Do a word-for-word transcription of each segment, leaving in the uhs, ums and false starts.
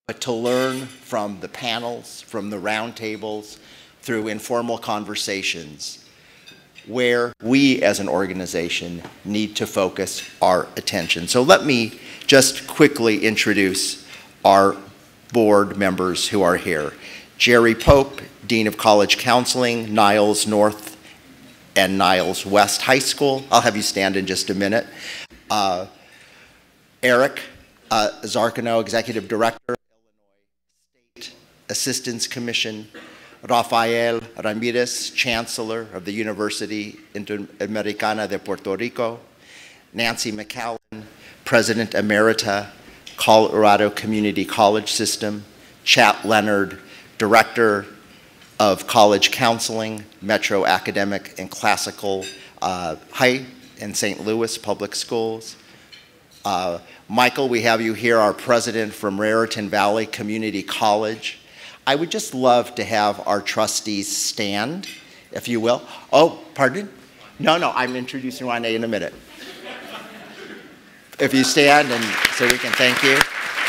but to learn from the panels, from the roundtables, through informal conversations, where we as an organization need to focus our attention. So let me just quickly introduce our board members who are here. Jerry Pope, Dean of College Counseling, Niles North and Niles West High School. I'll have you stand in just a minute. Uh, Eric uh, Zarcano, Executive Director, Illinois State Assistance Commission. Rafael Ramirez, Chancellor of the University Interamericana de Puerto Rico. Nancy McCallan, President Emerita, Colorado Community College System. Chat Leonard, Director of College Counseling, Metro Academic and Classical uh, High in Saint Louis Public Schools. Uh, Michael, we have you here, our President from Raritan Valley Community College. I would just love to have our trustees stand, if you will. Oh, pardon? No, no, I'm introducing Renee in a minute. If you stand, and so we can thank you.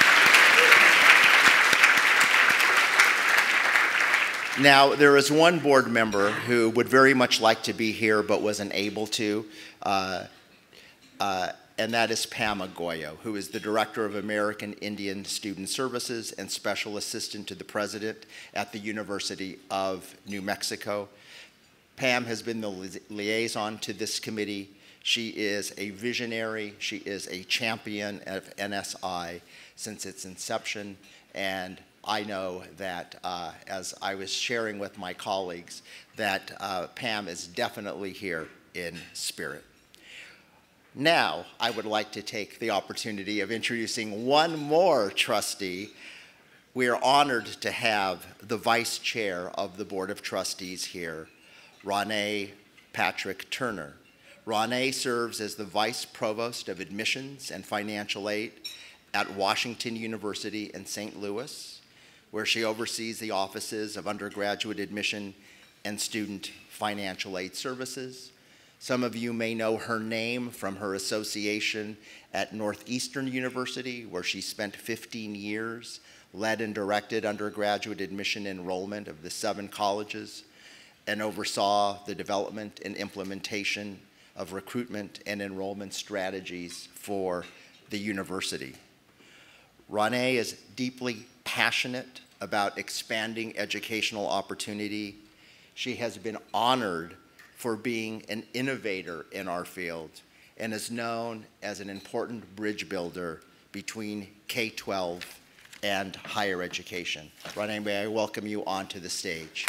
Now, there is one board member who would very much like to be here but wasn't able to, uh, uh, and that is Pam Agoyo, who is the Director of American Indian Student Services and Special Assistant to the President at the University of New Mexico. Pam has been the li liaison to this committee. She is a visionary. She is a champion of N S I since its inception, and I know that, uh, as I was sharing with my colleagues, that uh, Pam is definitely here in spirit. Now, I would like to take the opportunity of introducing one more trustee. We are honored to have the Vice Chair of the Board of Trustees here, Renee Patrick Turner. Renee serves as the Vice Provost of Admissions and Financial Aid at Washington University in Saint Louis, where she oversees the offices of undergraduate admission and student financial aid services. Some of you may know her name from her association at Northeastern University, where she spent fifteen years, led and directed undergraduate admission enrollment of the seven colleges, and oversaw the development and implementation of recruitment and enrollment strategies for the university. Renee is deeply passionate about expanding educational opportunity. She has been honored for being an innovator in our field and is known as an important bridge builder between K twelve and higher education. Renee, may I welcome you onto the stage.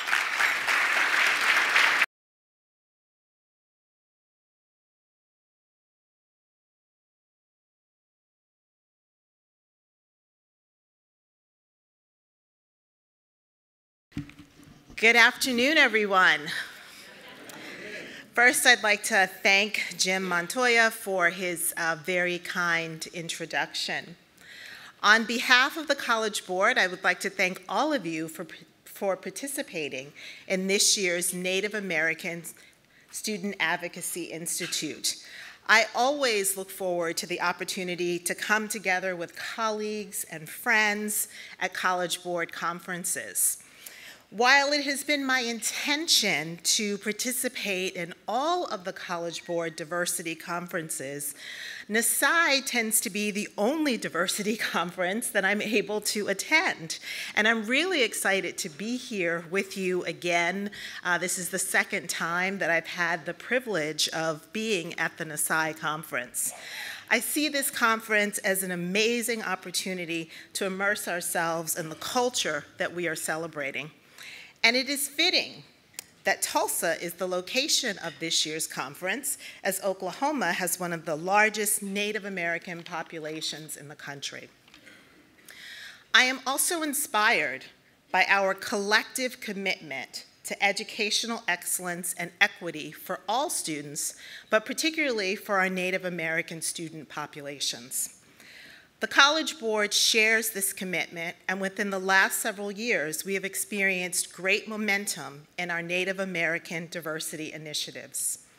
Good afternoon, everyone. First, I'd like to thank Jim Montoya for his uh, very kind introduction. On behalf of the College Board, I would like to thank all of you for, for participating in this year's Native American Student Advocacy Institute. I always look forward to the opportunity to come together with colleagues and friends at College Board conferences. While it has been my intention to participate in all of the College Board diversity conferences, NASAI tends to be the only diversity conference that I'm able to attend. And I'm really excited to be here with you again. Uh, this is the second time that I've had the privilege of being at the NASAI conference. I see this conference as an amazing opportunity to immerse ourselves in the culture that we are celebrating. And it is fitting that Tulsa is the location of this year's conference, as Oklahoma has one of the largest Native American populations in the country. I am also inspired by our collective commitment to educational excellence and equity for all students, but particularly for our Native American student populations. The College Board shares this commitment, and within the last several years, we have experienced great momentum in our Native American diversity initiatives.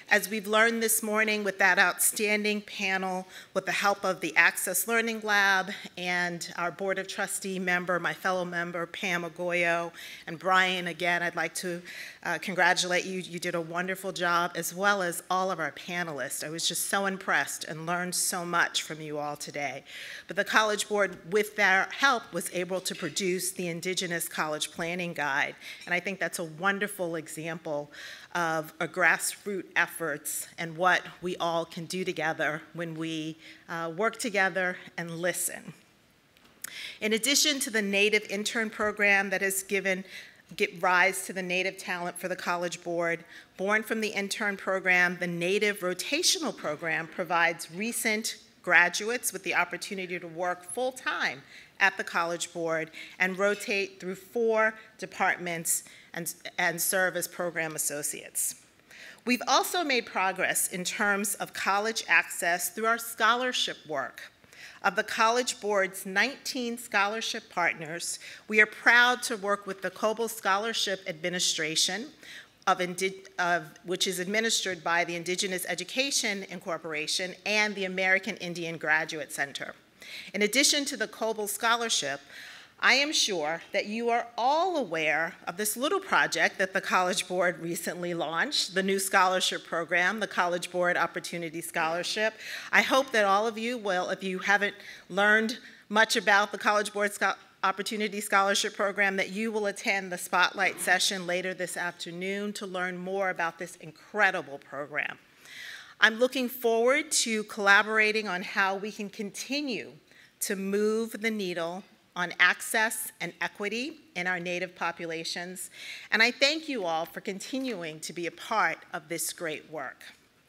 As we've learned this morning with that outstanding panel, with the help of the Access Learning Lab and our Board of Trustee member, my fellow member, Pam Agoyo, and Brian, again, I'd like to uh, congratulate you. You did a wonderful job, as well as all of our panelists. I was just so impressed and learned so much from you all today. But the College Board, with their help, was able to produce the Indigenous College Planning Guide, and I think that's a wonderful example of a grassroots efforts and what we all can do together when we uh, work together and listen. In addition to the Native Intern Program that has given get rise to the Native talent for the College Board, born from the intern program, the Native Rotational Program provides recent graduates with the opportunity to work full-time at the College Board and rotate through four departments and, and serve as program associates. We've also made progress in terms of college access through our scholarship work. Of the College Board's nineteen scholarship partners, we are proud to work with the Coble Scholarship Administration, Of, of, which is administered by the Indigenous Education Incorporation and the American Indian Graduate Center. In addition to the Coble Scholarship, I am sure that you are all aware of this little project that the College Board recently launched, the new scholarship program, the College Board Opportunity Scholarship. I hope that all of you will, if you haven't learned much about the College Board Scholarship Opportunity Scholarship Program, that you will attend the spotlight session later this afternoon to learn more about this incredible program. I'm looking forward to collaborating on how we can continue to move the needle on access and equity in our Native populations, and I thank you all for continuing to be a part of this great work.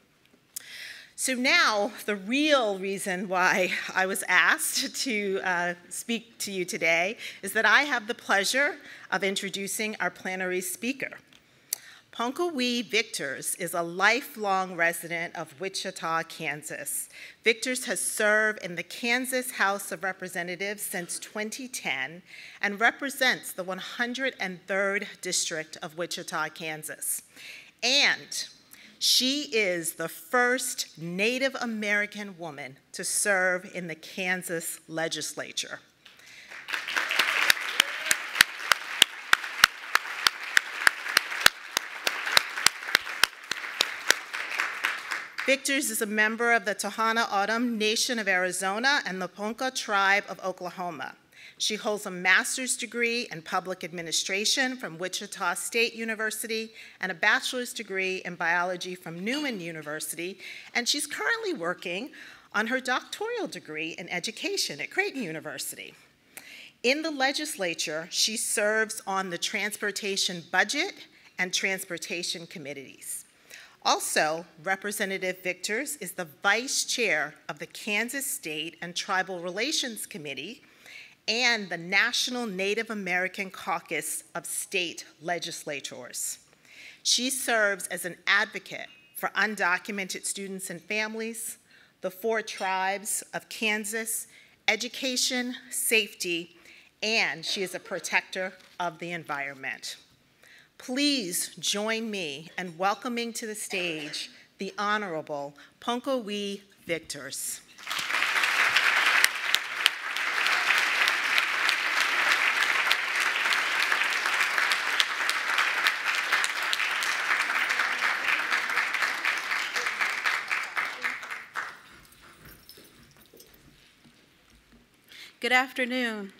So now, the real reason why I was asked to uh, speak to you today is that I have the pleasure of introducing our plenary speaker. Ponka-We Victors is a lifelong resident of Wichita, Kansas. Victors has served in the Kansas House of Representatives since twenty ten and represents the one hundred third District of Wichita, Kansas. And she is the first Native American woman to serve in the Kansas Legislature. Victors is a member of the Tohono O'odham Nation of Arizona and the Ponca tribe of Oklahoma. She holds a master's degree in public administration from Wichita State University and a bachelor's degree in biology from Newman University, and she's currently working on her doctoral degree in education at Creighton University. In the legislature, she serves on the Transportation Budget and Transportation Committees. Also, Representative Victors is the vice chair of the Kansas State and Tribal Relations Committee and the National Native American Caucus of State Legislators. She serves as an advocate for undocumented students and families, the four tribes of Kansas, education, safety, and she is a protector of the environment. Please join me in welcoming to the stage the Honorable Ponka-We Victors. Good afternoon.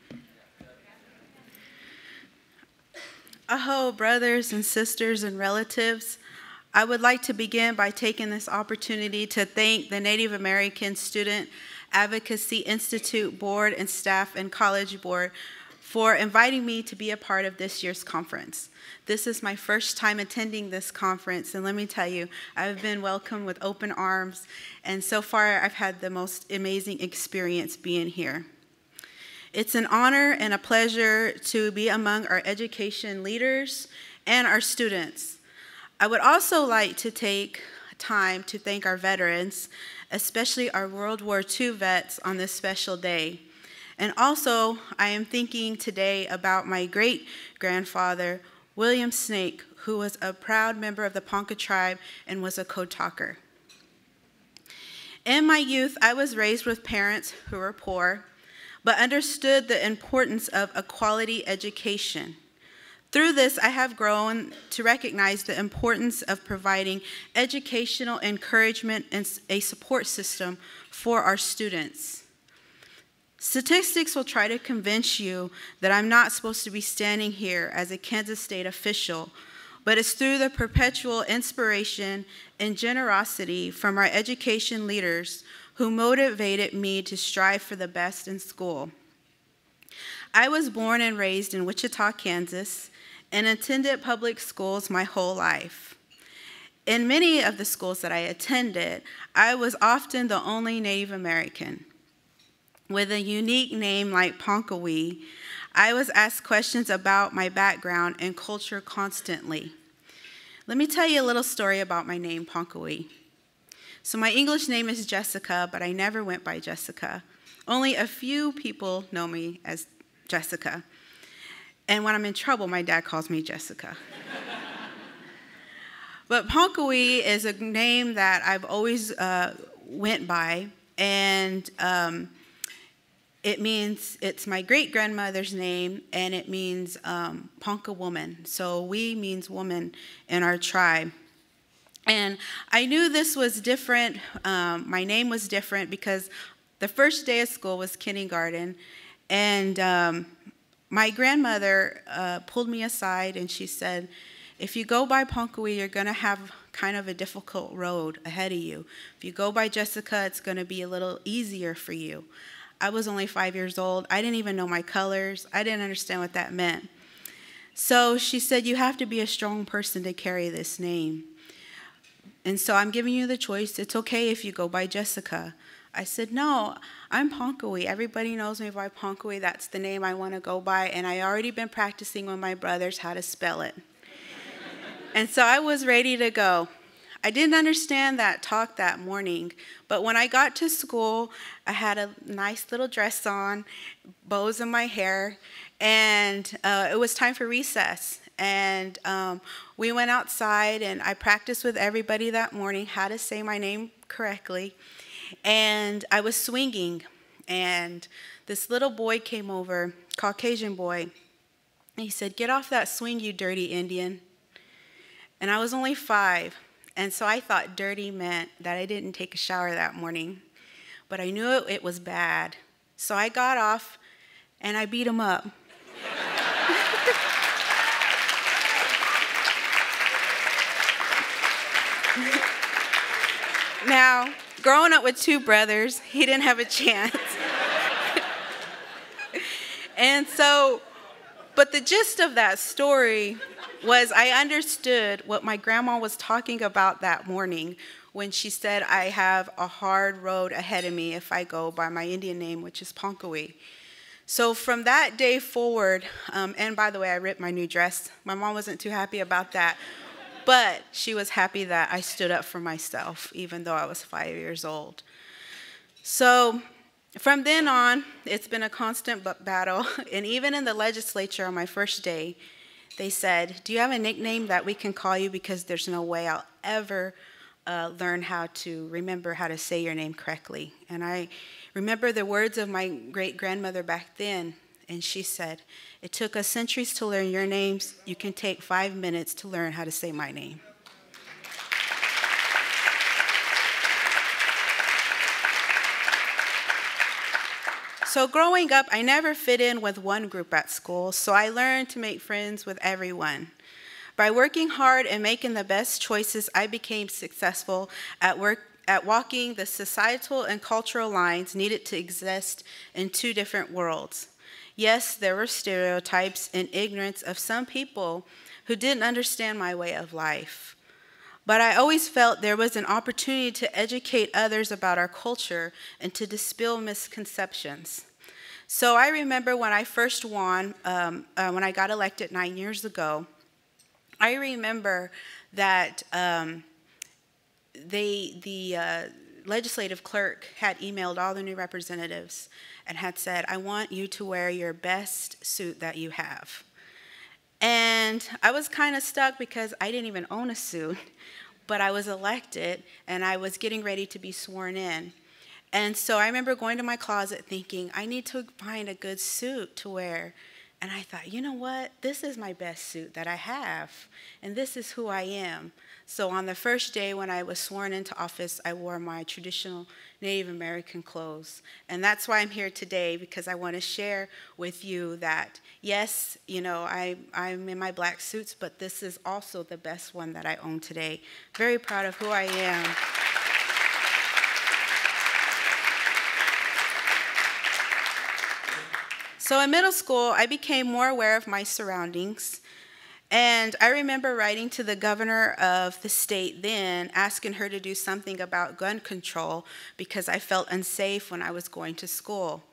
Aho, brothers and sisters and relatives. I would like to begin by taking this opportunity to thank the Native American Student Advocacy Institute Board and staff and College Board for inviting me to be a part of this year's conference. This is my first time attending this conference, and let me tell you, I've been welcomed with open arms, and so far I've had the most amazing experience being here. It's an honor and a pleasure to be among our education leaders and our students. I would also like to take time to thank our veterans, especially our World War Two vets on this special day. And also, I am thinking today about my great-grandfather, William Snake, who was a proud member of the Ponca tribe and was a code talker. In my youth, I was raised with parents who were poor, but understood the importance of a quality education. Through this, I have grown to recognize the importance of providing educational encouragement and a support system for our students. Statistics will try to convince you that I'm not supposed to be standing here as a Kansas State official, but it's through the perpetual inspiration and generosity from our education leaders who motivated me to strive for the best in school. I was born and raised in Wichita, Kansas, and attended public schools my whole life. In many of the schools that I attended, I was often the only Native American. With a unique name like Ponka-We, I was asked questions about my background and culture constantly. Let me tell you a little story about my name, Ponka-We. So my English name is Jessica, but I never went by Jessica. Only a few people know me as Jessica. And when I'm in trouble, my dad calls me Jessica. But Ponka-We is a name that I've always uh, went by, and um, it means, it's my great-grandmother's name, and it means um, Ponca woman. So we means woman in our tribe. And I knew this was different, um, my name was different because the first day of school was kindergarten, and um, my grandmother uh, pulled me aside and she said, if you go by Ponka-We, you're going to have kind of a difficult road ahead of you. If you go by Jessica, it's going to be a little easier for you. I was only five years old. I didn't even know my colors. I didn't understand what that meant. So she said, you have to be a strong person to carry this name. And so I'm giving you the choice. It's okay if you go by Jessica. I said, no, I'm Ponka-We. Everybody knows me by Ponka-We. That's the name I want to go by. And I already been practicing with my brothers how to spell it. And so I was ready to go. I didn't understand that talk that morning. But when I got to school, I had a nice little dress on, bows in my hair, and uh, it was time for recess. And um, we went outside, and I practiced with everybody that morning how to say my name correctly. And I was swinging, and this little boy came over, Caucasian boy, and he said, get off that swing, you dirty Indian. And I was only five, and so I thought dirty meant that I didn't take a shower that morning. But I knew it, it was bad. So I got off, and I beat him up. Now, growing up with two brothers, he didn't have a chance. And so, but the gist of that story was I understood what my grandma was talking about that morning when she said, I have a hard road ahead of me if I go by my Indian name, which is Ponka-We. So from that day forward, um, and by the way, I ripped my new dress. My mom wasn't too happy about that. But she was happy that I stood up for myself, even though I was five years old. So from then on, it's been a constant battle. And even in the legislature on my first day, they said, do you have a nickname that we can call you? Because there's no way I'll ever uh, learn how to remember how to say your name correctly. And I remember the words of my great-grandmother back then. And she said, it took us centuries to learn your names. You can take five minutes to learn how to say my name. So growing up, I never fit in with one group at school, so I learned to make friends with everyone. By working hard and making the best choices, I became successful at work at walking the societal and cultural lines needed to exist in two different worlds. Yes, there were stereotypes and ignorance of some people who didn't understand my way of life. But I always felt there was an opportunity to educate others about our culture and to dispel misconceptions. So I remember when I first won, um, uh, when I got elected nine years ago, I remember that um, they, the uh, legislative clerk had emailed all the new representatives and had said, I want you to wear your best suit that you have. And I was kind of stuck because I didn't even own a suit, but I was elected and I was getting ready to be sworn in. And so I remember going to my closet thinking, I need to find a good suit to wear. And I thought, you know what? This is my best suit that I have, and this is who I am. So on the first day when I was sworn into office, I wore my traditional Native American clothes. And that's why I'm here today, because I want to share with you that, yes, you know, I, I'm in my black suits, but this is also the best one that I own today. Very proud of who I am. So in middle school, I became more aware of my surroundings. And I remember writing to the governor of the state then, asking her to do something about gun control because I felt unsafe when I was going to school.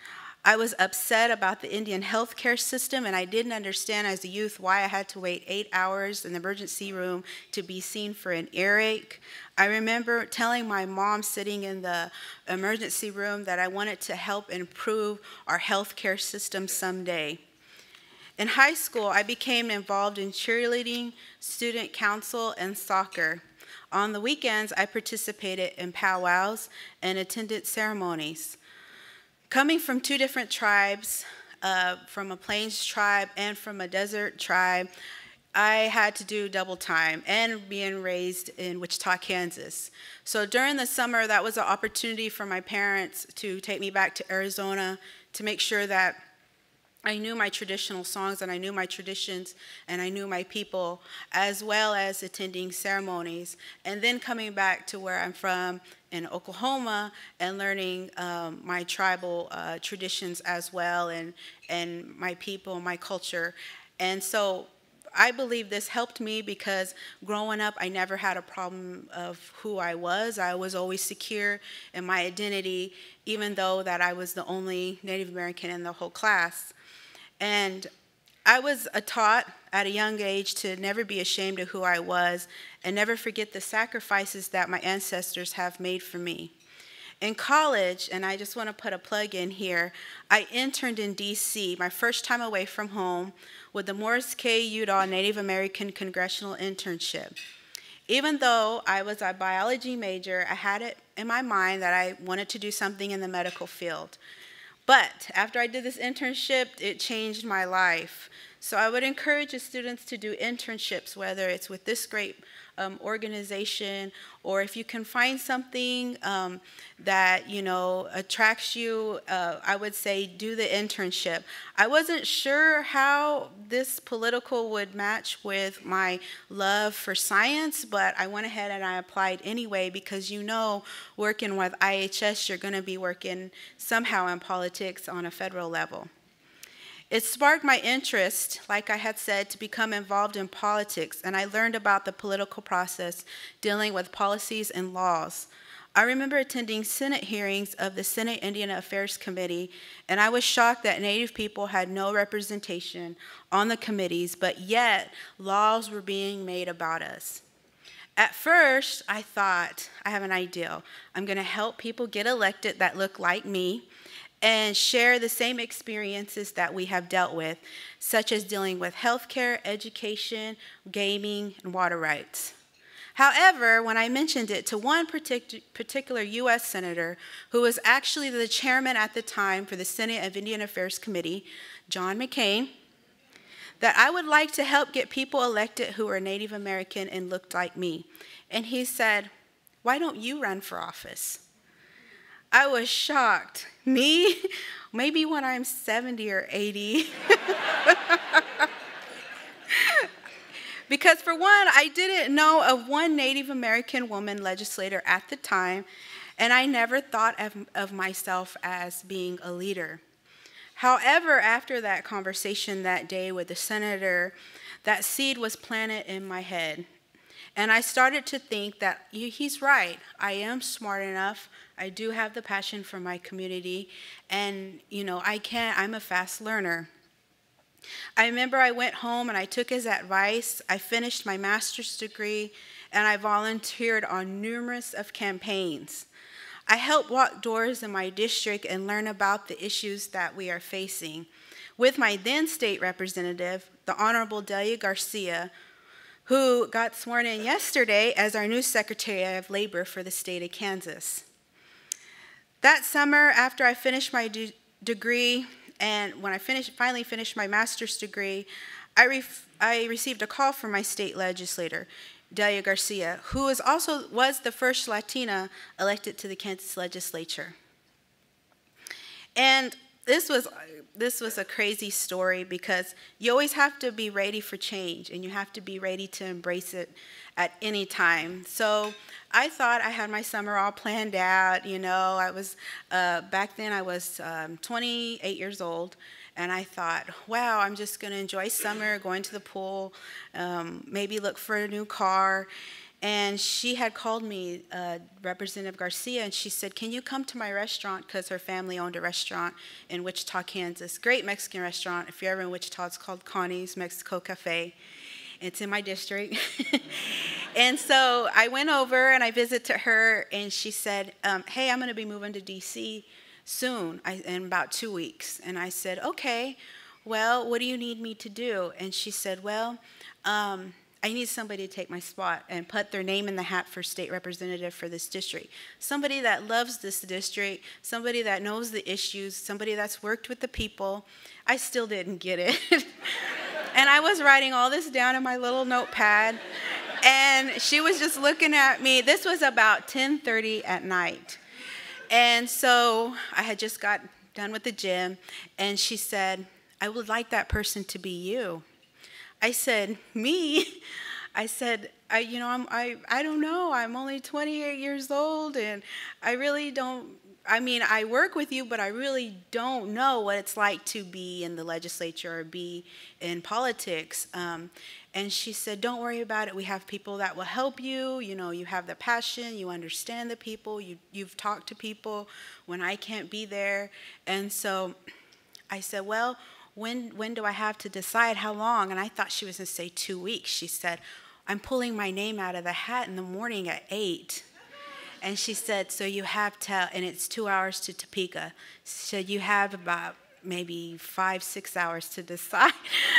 I was upset about the Indian healthcare system, and I didn't understand as a youth why I had to wait eight hours in the emergency room to be seen for an earache. I remember telling my mom sitting in the emergency room that I wanted to help improve our healthcare system someday. In high school, I became involved in cheerleading, student council, and soccer. On the weekends, I participated in powwows and attended ceremonies. Coming from two different tribes, uh, from a plains tribe and from a desert tribe, I had to do double time, and being raised in Wichita, Kansas. So during the summer, that was an opportunity for my parents to take me back to Arizona to make sure that I knew my traditional songs and I knew my traditions and I knew my people, as well as attending ceremonies, and then coming back to where I'm from in Oklahoma and learning um, my tribal uh, traditions as well, and, and my people, my culture. And so I believe this helped me because growing up, I never had a problem of who I was. I was always secure in my identity, even though that I was the only Native American in the whole class. And I was taught at a young age to never be ashamed of who I was and never forget the sacrifices that my ancestors have made for me. In college, and I just want to put a plug in here, I interned in D C, my first time away from home, with the Morris K. Udall Native American Congressional Internship. Even though I was a biology major, I had it in my mind that I wanted to do something in the medical field. But after I did this internship, it changed my life. So I would encourage the students to do internships, whether it's with this great um, organization, or if you can find something um, that, you know, attracts you, uh, I would say do the internship. I wasn't sure how this political would match with my love for science, but I went ahead and I applied anyway, because you know, working with I H S, you're going to be working somehow in politics on a federal level. It sparked my interest, like I had said, to become involved in politics, and I learned about the political process dealing with policies and laws. I remember attending Senate hearings of the Senate Indian Affairs Committee, and I was shocked that Native people had no representation on the committees, but yet laws were being made about us. At first, I thought, I have an idea. I'm going to help people get elected that look like me and share the same experiences that we have dealt with, such as dealing with healthcare, education, gaming, and water rights. However, when I mentioned it to one partic particular U S senator, who was actually the chairman at the time for the Senate of Indian Affairs Committee, John McCain, that I would like to help get people elected who are Native American and looked like me. And he said, "Why don't you run for office?" I was shocked. Me? Maybe when I'm seventy or eighty. Because for one, I didn't know of one Native American woman legislator at the time, and I never thought of, of myself as being a leader. However, after that conversation that day with the senator, that seed was planted in my head. And I started to think that he's right. I am smart enough. I do have the passion for my community. And, you know, I can, I'm a fast learner. I remember I went home and I took his advice. I finished my master's degree and I volunteered on numerous of campaigns. I help walk doors in my district and learn about the issues that we are facing with my then state representative, the Honorable Delia Garcia, who got sworn in yesterday as our new Secretary of Labor for the state of Kansas. That summer, after I finished my de degree, and when I finished, finally finished my master's degree, I, ref I received a call from my state legislator, Delia Garcia, who is also was the first Latina elected to the Kansas Legislature. And this was this was a crazy story because you always have to be ready for change, and you have to be ready to embrace it at any time. So I thought I had my summer all planned out. You know, I was uh, back then I was um, twenty-eight years old. And I thought, wow, I'm just going to enjoy summer, going to the pool, um, maybe look for a new car. And she had called me, uh, Representative Garcia, and she said, can you come to my restaurant? Because her family owned a restaurant in Wichita, Kansas. Great Mexican restaurant. If you're ever in Wichita, it's called Connie's Mexico Cafe. It's in my district. And so I went over and I visited her, and she said, um, hey, I'm going to be moving to D C soon, I, in about two weeks. And I said, okay, well, what do you need me to do? And she said, well, um, I need somebody to take my spot and put their name in the hat for state representative for this district. Somebody that loves this district, somebody that knows the issues, somebody that's worked with the people. I still didn't get it. And I was writing all this down in my little notepad. And she was just looking at me. This was about ten thirty at night. And so I had just got done with the gym, and she said, I would like that person to be you. I said, me? I said, I, you know, I'm, I, I don't know. I'm only twenty-eight years old, and I really don't, I mean, I work with you, but I really don't know what it's like to be in the legislature or be in politics. Um, And she said, don't worry about it. We have people that will help you. You know, you have the passion. You understand the people. You, you've talked to people when I can't be there. And so I said, well, when, when do I have to decide how long? And I thought she was going to say two weeks. She said, I'm pulling my name out of the hat in the morning at eight. And she said, so you have to, and it's two hours to Topeka. She said, you have about maybe five, six hours to decide.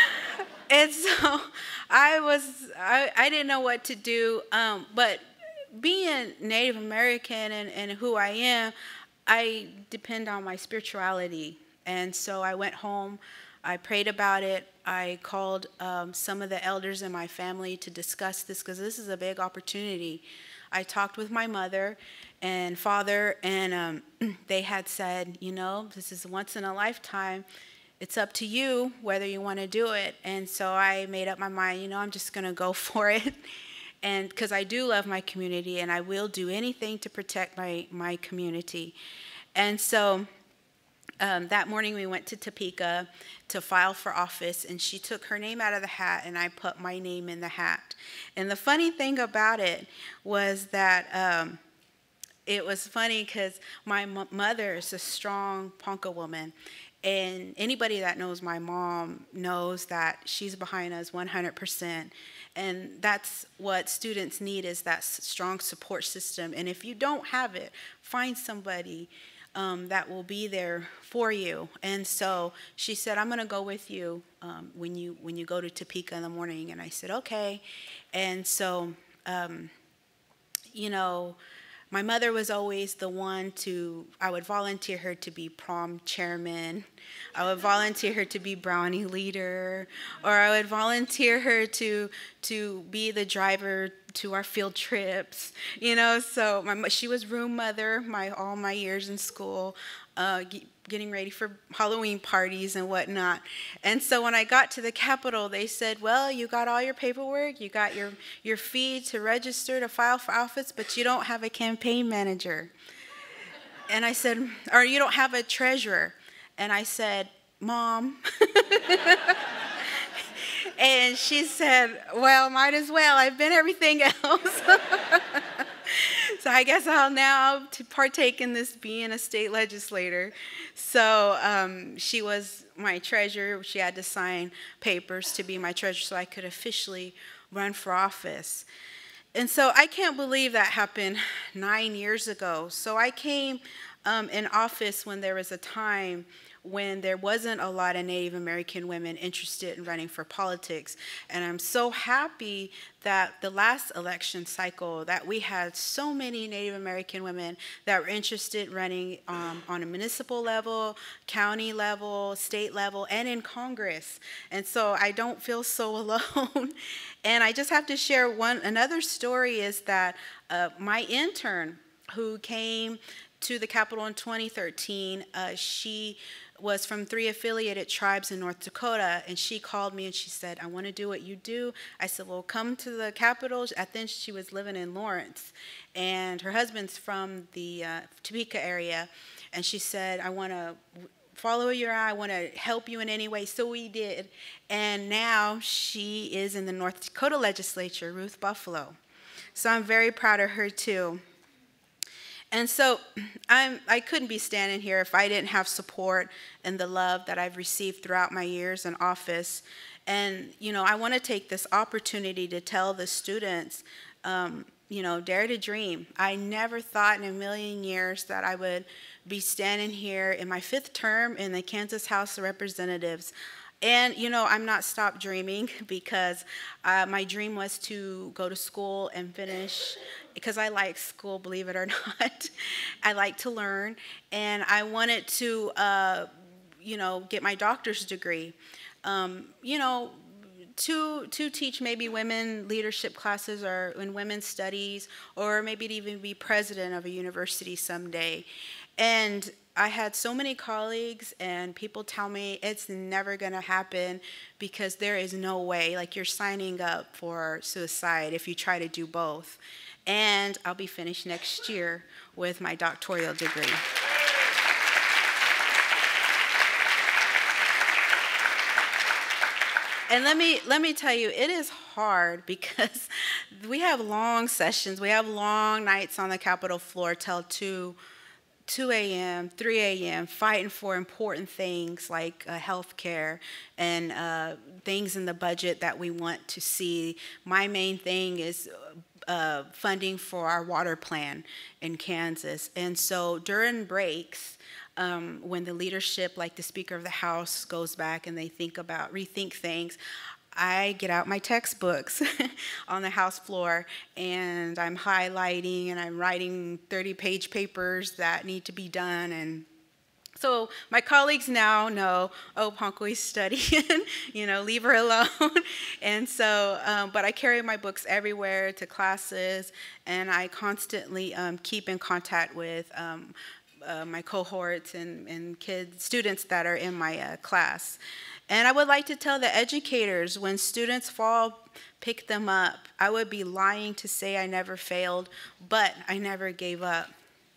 And so I was, I, I didn't know what to do, um, but being Native American and, and who I am, I depend on my spirituality. And so I went home, I prayed about it, I called um, some of the elders in my family to discuss this, because this is a big opportunity. I talked with my mother and father, and um, they had said, you know, this is once in a lifetime. It's up to you whether you want to do it. And so I made up my mind, you know, I'm just going to go for it. And because I do love my community, and I will do anything to protect my, my community. And so um, that morning we went to Topeka to file for office, and she took her name out of the hat, and I put my name in the hat. And the funny thing about it was that um, it was funny because my m mother is a strong Ponca woman. And anybody that knows my mom knows that she's behind us one hundred percent. And that's what students need, is that strong support system. And if you don't have it, find somebody um, that will be there for you. And so she said, I'm going to go with you um, when you when you go to Topeka in the morning. And I said, okay. And so, um, you know, my mother was always the one to, I would volunteer her to be prom chairman. I would volunteer her to be brownie leader, or I would volunteer her to, to be the driver to our field trips. You know, so my, she was room mother my, all my years in school, uh, getting ready for Halloween parties and whatnot. And so when I got to the Capitol, they said, well, you got all your paperwork, you got your, your fee to register to file for office, but you don't have a campaign manager. And I said, or you don't have a treasurer. And I said, Mom. And she said, well, might as well. I've been everything else. So I guess I'll now to partake in this being a state legislator. So um, she was my treasurer. She had to sign papers to be my treasurer so I could officially run for office. And so I can't believe that happened nine years ago. So I came um, in office when there was a time when there wasn't a lot of Native American women interested in running for politics. And I'm so happy that the last election cycle that we had so many Native American women that were interested in running um, on a municipal level, county level, state level, and in Congress. And so I don't feel so alone. And I just have to share one, another story is that uh, my intern who came to the Capitol in twenty thirteen, uh, she was from three affiliated tribes in North Dakota, and she called me and she said, I want to do what you do. I said, well, come to the Capitol. At then she was living in Lawrence, and her husband's from the uh, Topeka area, and she said, I want to follow your eye, I want to help you in any way. So we did, and now she is in the North Dakota Legislature, Ruth Buffalo. So I'm very proud of her too. And so I'm, I couldn't be standing here if I didn't have support and the love that I've received throughout my years in office. And, you know, I want to take this opportunity to tell the students, um, you know, dare to dream. I never thought in a million years that I would be standing here in my fifth term in the Kansas House of Representatives. And, you know, I'm not stopped dreaming because uh, my dream was to go to school and finish, because I like school, believe it or not. I like to learn. And I wanted to, uh, you know, get my doctor's degree. Um, you know, to, to teach maybe women leadership classes or in women's studies, or maybe to even be president of a university someday. And I had so many colleagues and people tell me it's never going to happen because there is no way, like you're signing up for suicide if you try to do both. And I'll be finished next year with my doctoral degree. And let me, let me tell you, it is hard because we have long sessions. We have long nights on the Capitol floor till two a m, three a m, fighting for important things like uh, health care and uh, things in the budget that we want to see. My main thing is uh, funding for our water plan in Kansas. And so during breaks, um, when the leadership, like the Speaker of the House, goes back and they think about, rethink things, I get out my textbooks on the House floor and I'm highlighting and I'm writing thirty page papers that need to be done. And so my colleagues now know, oh, Ponka-We's studying, you know, leave her alone. And so, um, but I carry my books everywhere to classes, and I constantly um, keep in contact with um, uh, my cohorts and, and kids, students that are in my uh, class. And I would like to tell the educators, when students fall, pick them up. I would be lying to say I never failed, but I never gave up.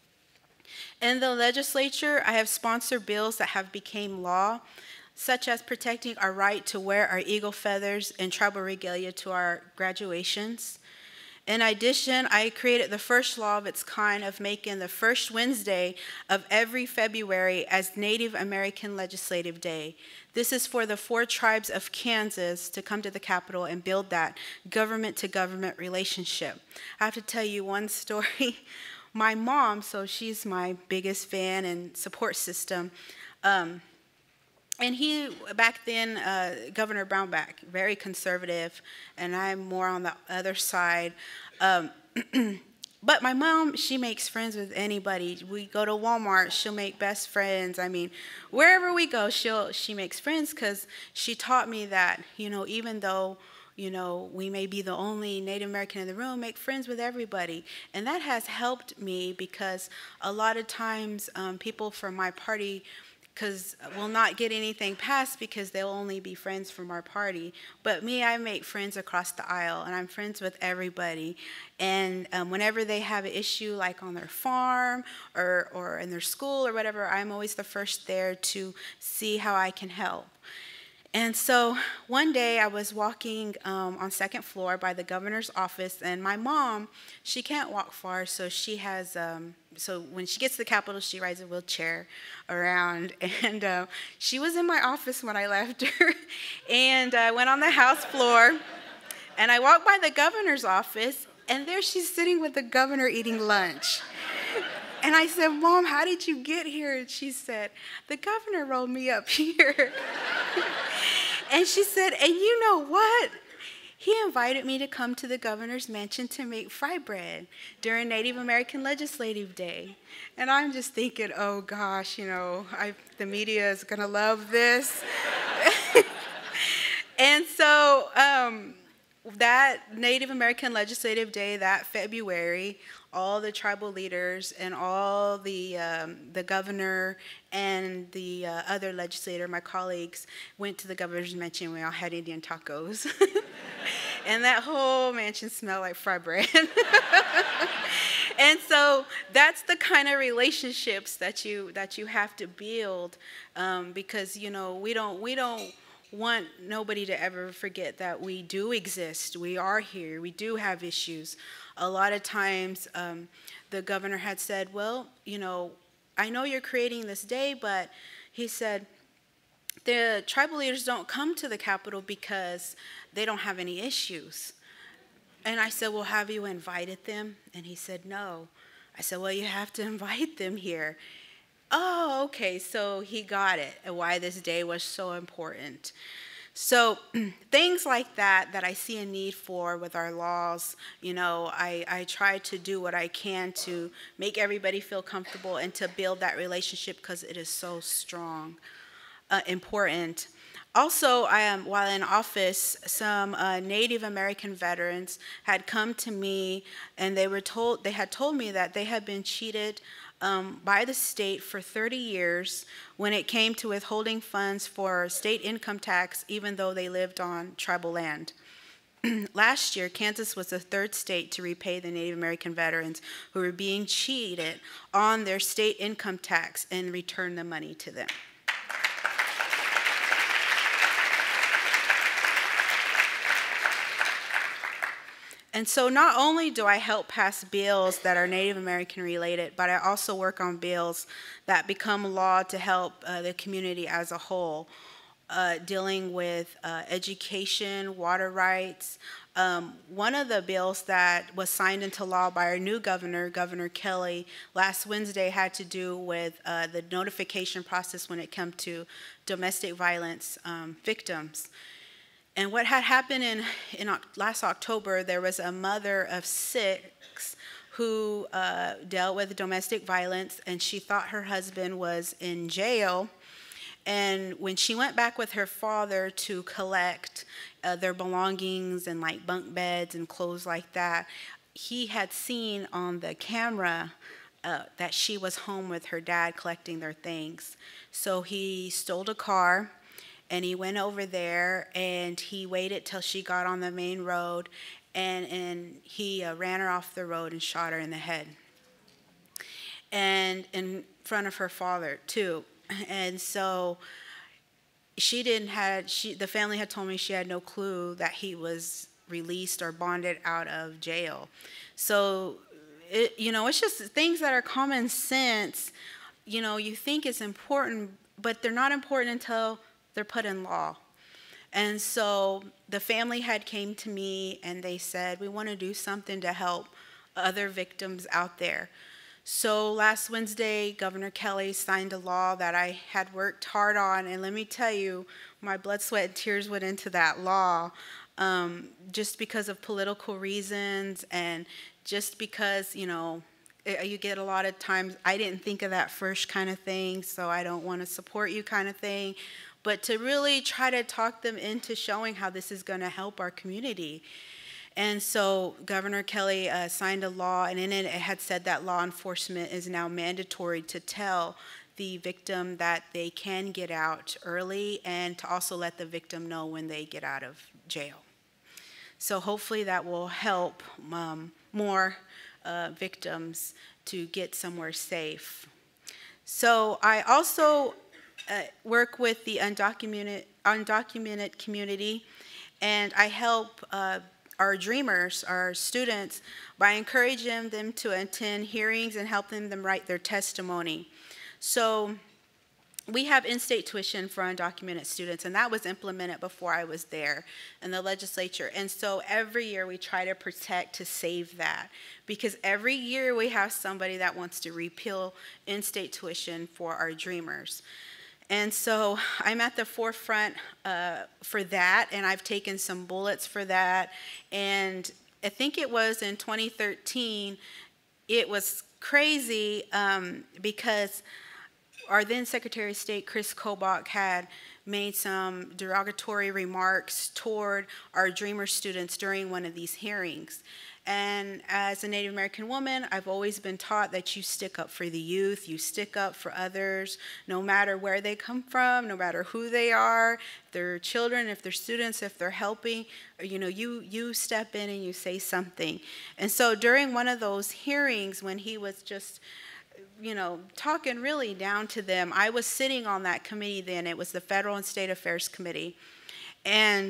In the legislature, I have sponsored bills that have become law, such as protecting our right to wear our eagle feathers and tribal regalia to our graduations. In addition, I created the first law of its kind of making the first Wednesday of every February as Native American Legislative Day. This is for the four tribes of Kansas to come to the Capitol and build that government-to-government relationship. I have to tell you one story. My mom, so she's my biggest fan and support system, um, and he, back then, uh, Governor Brownback, very conservative, and I'm more on the other side. Um, but my mom, she makes friends with anybody. We go to Walmart, she'll make best friends. I mean, wherever we go, she'll, she makes friends because she taught me that, you know, even though, you know, we may be the only Native American in the room, make friends with everybody. And that has helped me because a lot of times um, people from my party because we'll not get anything passed because they'll only be friends from our party. But me, I make friends across the aisle, and I'm friends with everybody. And um, whenever they have an issue, like on their farm or, or in their school or whatever, I'm always the first there to see how I can help. And so one day I was walking um, on second floor by the governor's office, and my mom, she can't walk far, so she has, um, so when she gets to the Capitol, she rides a wheelchair around, and uh, she was in my office when I left her, and I went on the House floor, and I walked by the governor's office, And there she's sitting with the governor eating lunch. And I said, Mom, how did you get here? And she said, the governor rolled me up here. And she said, and you know what? He invited me to come to the governor's mansion to make fry bread during Native American Legislative Day. And I'm just thinking, oh gosh, you know, I, the media is gonna love this. And so um, that Native American Legislative Day, that February, all the tribal leaders and all the, um, the governor and the uh, other legislator, my colleagues, went to the governor's mansion. We all had Indian tacos. And that whole mansion smelled like fried bread. And so that's the kind of relationships that you, that you have to build, um, because, you know, we don't, we don't want nobody to ever forget that we do exist. We are here. We do have issues. A lot of times um, the governor had said, well, you know, I know you're creating this day, but he said, the tribal leaders don't come to the Capitol because they don't have any issues. And I said, well, have you invited them? And he said, no. I said, well, you have to invite them here. Oh, okay, so he got it, and why this day was so important. So things like that that I see a need for with our laws, you know, I, I try to do what I can to make everybody feel comfortable and to build that relationship because it is so strong, uh, important. Also, I am, while in office, some uh, Native American veterans had come to me and they were told, they had told me that they had been cheated um, by the state for thirty years when it came to withholding funds for state income tax, even though they lived on tribal land. Last year, Kansas was the third state to repay the Native American veterans who were being cheated on their state income tax and return the money to them. And so not only do I help pass bills that are Native American related, but I also work on bills that become law to help uh, the community as a whole, uh, dealing with uh, education, water rights. Um, one of the bills that was signed into law by our new governor, Governor Kelly, last Wednesday had to do with uh, the notification process when it comes to domestic violence um, victims. And what had happened in, in last October, there was a mother of six who uh, dealt with domestic violence, and she thought her husband was in jail. And when she went back with her father to collect uh, their belongings and like bunk beds and clothes like that, he had seen on the camera uh, that she was home with her dad collecting their things. So he stole a car. And he went over there and he waited till she got on the main road, and, and he uh, ran her off the road and shot her in the head. And in front of her father too. And so she didn't have, she, the family had told me she had no clue that he was released or bonded out of jail. So, it, you know, it's just things that are common sense, you know, you think it's important, but they're not important until they're put in law. And so the family had came to me and they said, we want to do something to help other victims out there. So last Wednesday, Governor Kelly signed a law that I had worked hard on, and let me tell you, my blood, sweat, and tears went into that law um, just because of political reasons, and just because, you know, you get a lot of times, I didn't think of that first kind of thing, so I don't want to support you kind of thing. But to really try to talk them into showing how this is going to help our community. And so Governor Kelly uh, signed a law, and in it it had said that law enforcement is now mandatory to tell the victim that they can get out early, and to also let the victim know when they get out of jail. So hopefully that will help um, more uh, victims to get somewhere safe. So I also Uh, work with the undocumented, undocumented community, and I help uh, our dreamers, our students, by encouraging them to attend hearings and helping them write their testimony. So we have in-state tuition for undocumented students, and that was implemented before I was there in the legislature. And so every year we try to protect to save that, because every year we have somebody that wants to repeal in-state tuition for our dreamers. And so I'm at the forefront uh, for that, and I've taken some bullets for that. And I think it was in twenty thirteen, it was crazy um, because our then Secretary of State, Chris Kobach, had made some derogatory remarks toward our Dreamer students during one of these hearings. And as a Native American woman, I've always been taught that you stick up for the youth, you stick up for others, no matter where they come from, no matter who they are, if they're children, if they're students, if they're helping, you know, you, you step in and you say something. And so during one of those hearings, when he was just, you know, talking really down to them, I was sitting on that committee then. It was the Federal and State Affairs Committee. And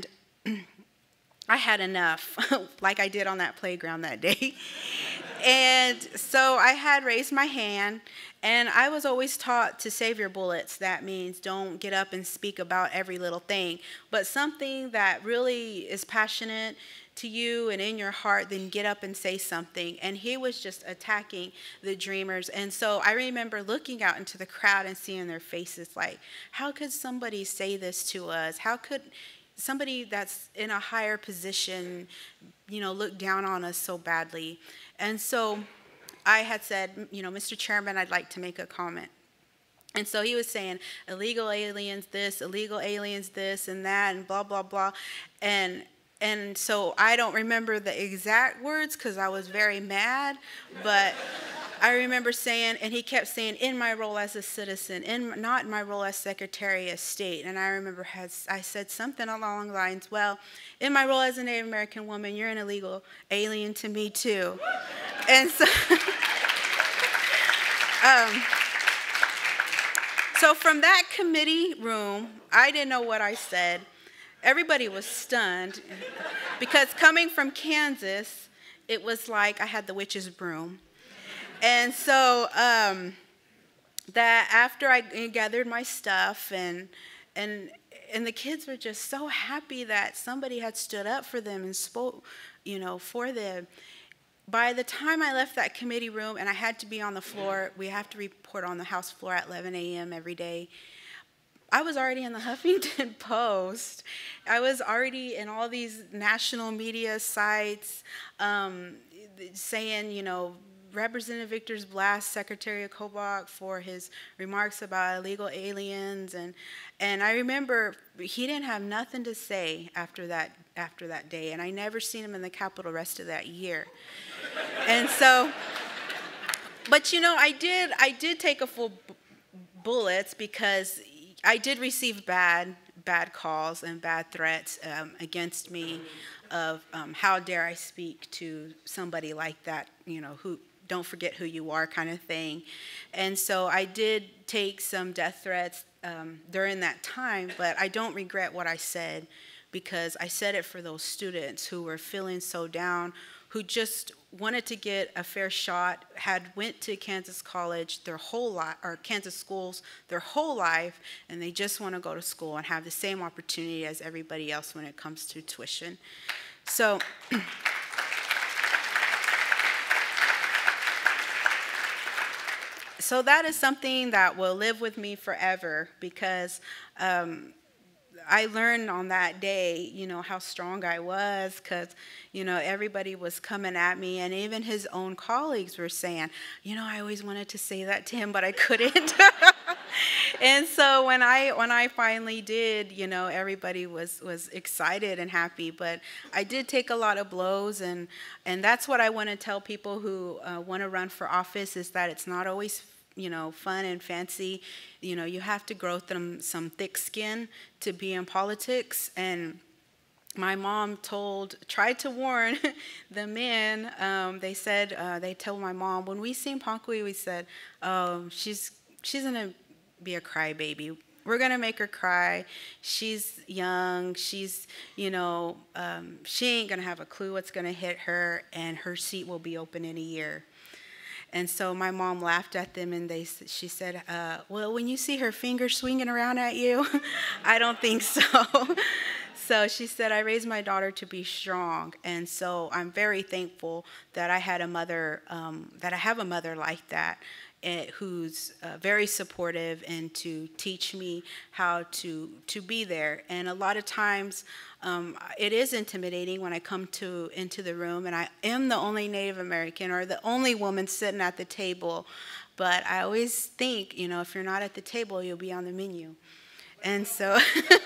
I had enough, like I did on that playground that day. And so I had raised my hand, and I was always taught to save your bullets. That means don't get up and speak about every little thing, but something that really is passionate to you and in your heart, then get up and say something. And he was just attacking the dreamers. And so I remember looking out into the crowd and seeing their faces like, how could somebody say this to us? How could somebody that's in a higher position, you know, look down on us so badly? And so I had said, you know, Mister Chairman, I'd like to make a comment. And so he was saying, illegal aliens this, illegal aliens this and that, and blah, blah, blah. And And so I don't remember the exact words because I was very mad, but I remember saying, and he kept saying, in my role as a citizen, in not in my role as Secretary of State. And I remember had, I said something along the lines, well, in my role as a Native American woman, you're an illegal alien to me too. And so, um, so from that committee room, I didn't know what I said. Everybody was stunned because coming from Kansas, it was like I had the witch's broom. And so um, that after I gathered my stuff and, and, and the kids were just so happy that somebody had stood up for them and spoke, you know, for them. By the time I left that committee room and I had to be on the floor, we have to report on the House floor at eleven A M every day. I was already in the Huffington Post. I was already in all these national media sites um, saying, you know, Representative Victors blast Secretary Kobach for his remarks about illegal aliens. And, and I remember he didn't have nothing to say after that, after that day. And I never seen him in the Capitol rest of that year. And so, but you know, I did, I did take a full bullets because I did receive bad, bad calls and bad threats um, against me of um, how dare I speak to somebody like that, you know, who don't forget who you are kind of thing. And so I did take some death threats um, during that time, but I don't regret what I said because I said it for those students who were feeling so down, who just wanted to get a fair shot, had went to Kansas College their whole life, or Kansas schools their whole life, and they just want to go to school and have the same opportunity as everybody else when it comes to tuition. So, so that is something that will live with me forever because um, I learned on that day, you know, how strong I was because, you know, everybody was coming at me and even his own colleagues were saying, you know, I always wanted to say that to him, but I couldn't. And so when I when I finally did, you know, everybody was, was excited and happy, but I did take a lot of blows and, and that's what I want to tell people who uh, want to run for office is that it's not always you know, fun and fancy. You know, you have to grow some, some thick skin to be in politics. And my mom told, tried to warn the men. Um, they said, uh, they told my mom, when we seen Ponka-We, we said, oh, she's, she's gonna be a crybaby. We're gonna make her cry. She's young, she's, you know, um, she ain't gonna have a clue what's gonna hit her, and her seat will be open in a year. And so my mom laughed at them, and they, she said, uh, well, when you see her finger swinging around at you, I don't think so. So she said, I raised my daughter to be strong. And so I'm very thankful that I had a mother, um, that I have a mother like that, uh, who's uh, very supportive and to teach me how to, to be there. And a lot of times, Um, it is intimidating when I come to into the room and I am the only Native American or the only woman sitting at the table, but I always think, you know, if you're not at the table, you'll be on the menu. And so,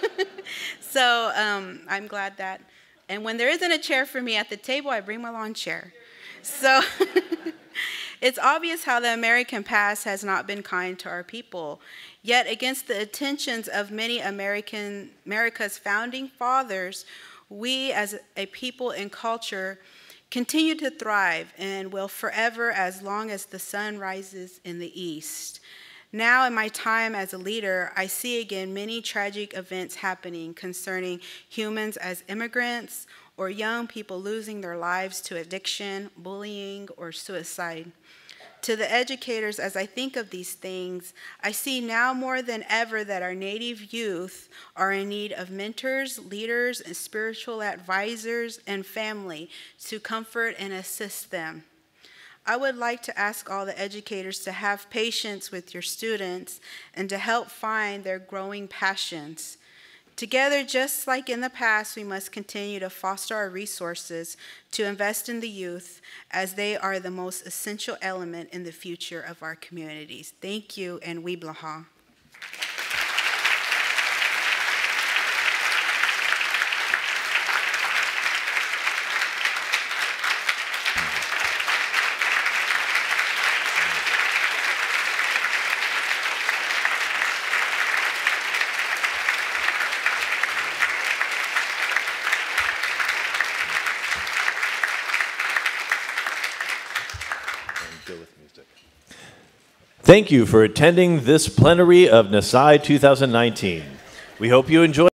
so um, I'm glad that, and when there isn't a chair for me at the table, I bring my lawn chair. So it's obvious how the American past has not been kind to our people. Yet against the intentions of many American, America's founding fathers, we as a people and culture continue to thrive and will forever as long as the sun rises in the east. Now in my time as a leader, I see again many tragic events happening concerning humans as immigrants or young people losing their lives to addiction, bullying, or suicide. To the educators, as I think of these things, I see now more than ever that our Native youth are in need of mentors, leaders, and spiritual advisors and family to comfort and assist them. I would like to ask all the educators to have patience with your students and to help find their growing passions. Together, just like in the past, we must continue to foster our resources to invest in the youth as they are the most essential element in the future of our communities. Thank you, and Wiblaha. Thank you for attending this plenary of NASAI two thousand nineteen. We hope you enjoy